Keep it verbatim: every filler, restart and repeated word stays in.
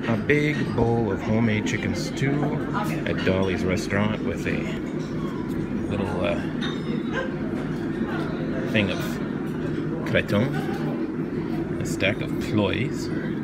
A big bowl of homemade chicken stew at Dolly's restaurant with a little uh, thing of cretons, a stack of ployes.